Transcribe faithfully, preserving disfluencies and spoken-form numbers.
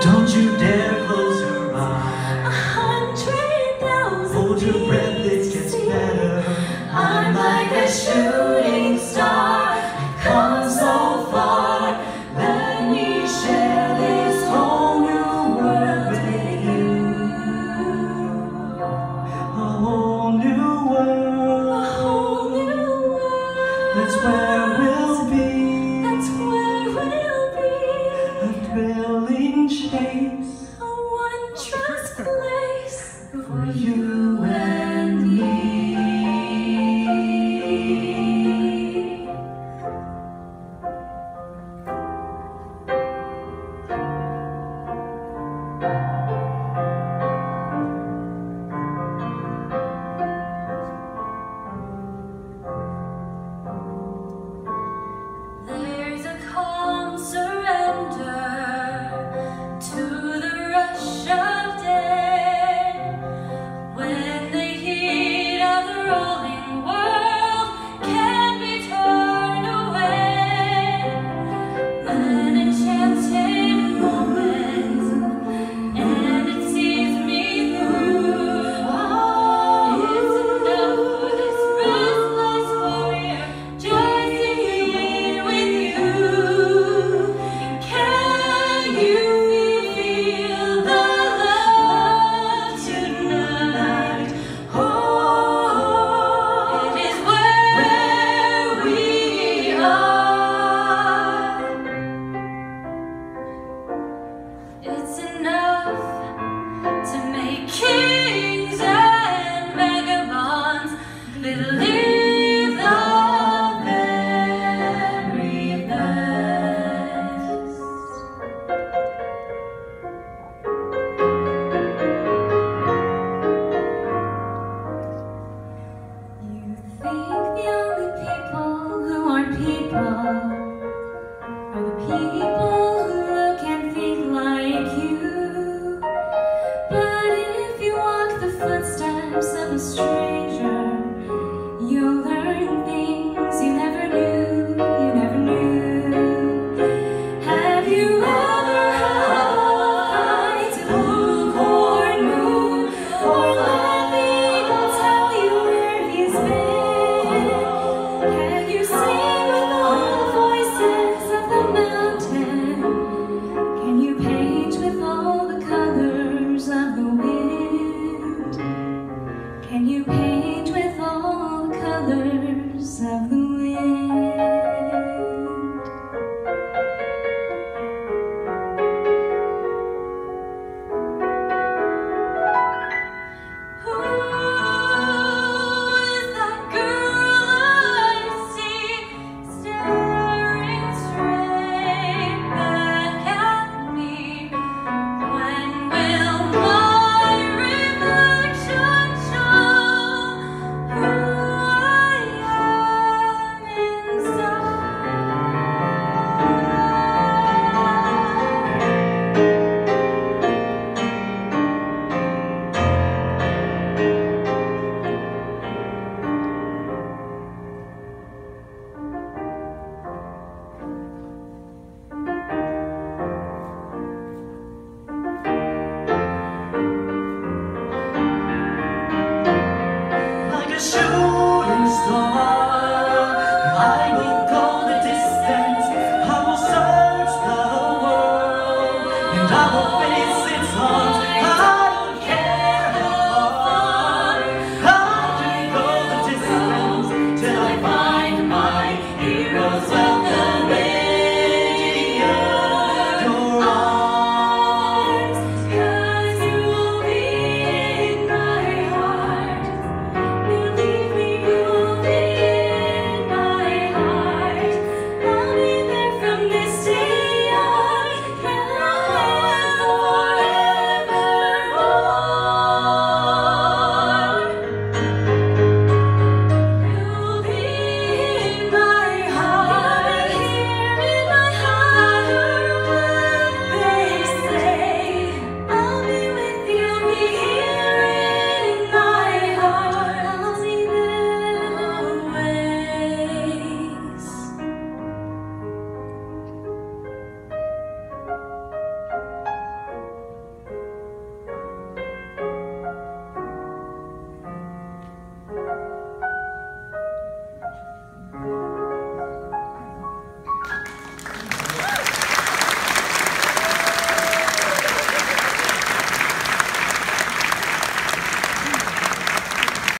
Don't you dare close your eyes. A hundred thousand Hold your breath, it gets better. I'm like a shooting star. I've come so far. Let me share this whole new world with you. A whole new world. A whole new world. That's where we'll be. That's where we'll be. A thrilling chase. A wondrous place For you and me. There's a calm surrender to the rush of day when the heat of the rolling world can be torn away. An enchanted moment, and it sees me through. It's enough for this restless warrior joining in with you. Can you feel the love tonight? Oh, it is where we are. It's enough to make kings and vagabonds believe the very best. You think the only people who aren't people are the people who look and think like you. But if you walk the footsteps of a stranger, you'll learn things you never knew, you never knew. Have you ever had to look or move, or let the eagle tell you where he's been? Can you sing with all the voices of the mountain? Can you paint with all the colors of the wind? Can you paint with all the colors of the wind? Who is that girl I see staring straight back at me? When will my reflection show who I am inside? Like a shooting star, I will go the distance. I will search the world, and I will face its haunts.